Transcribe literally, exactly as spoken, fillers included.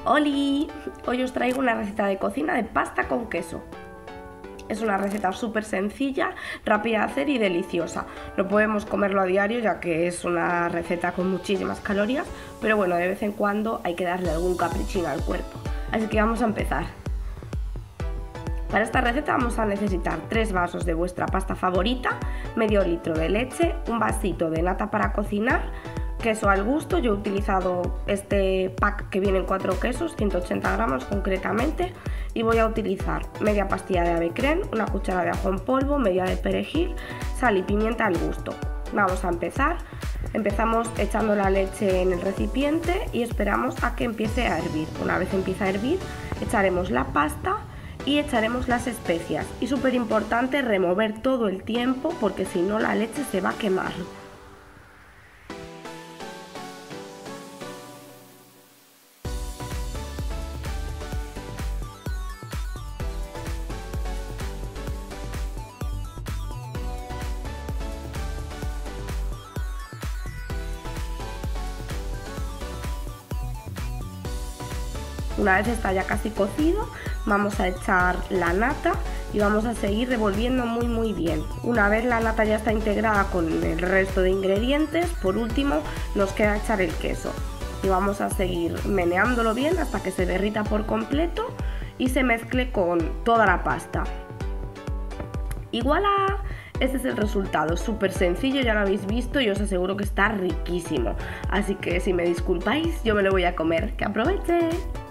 ¡Holi! Hoy os traigo una receta de cocina de pasta con queso. Es una receta súper sencilla, rápida de hacer y deliciosa. No podemos comerlo a diario ya que es una receta con muchísimas calorías, pero bueno, de vez en cuando hay que darle algún caprichín al cuerpo. Así que vamos a empezar. Para esta receta vamos a necesitar tres vasos de vuestra pasta favorita, medio litro de leche, un vasito de nata para cocinar, queso al gusto. Yo he utilizado este pack que viene en cuatro quesos, ciento ochenta gramos concretamente, y voy a utilizar media pastilla de ave creme, una cuchara de ajo en polvo, media de perejil, sal y pimienta al gusto. Vamos a empezar. Empezamos echando la leche en el recipiente y esperamos a que empiece a hervir. Una vez empiece a hervir, echaremos la pasta y echaremos las especias. Y súper importante remover todo el tiempo porque si no la leche se va a quemar. Una vez está ya casi cocido, vamos a echar la nata y vamos a seguir revolviendo muy muy bien. Una vez la nata ya está integrada con el resto de ingredientes, por último nos queda echar el queso. Y vamos a seguir meneándolo bien hasta que se derrita por completo y se mezcle con toda la pasta. Y ¡voilá! Este es el resultado, súper sencillo, ya lo habéis visto y os aseguro que está riquísimo. Así que si me disculpáis, yo me lo voy a comer. ¡Que aproveche!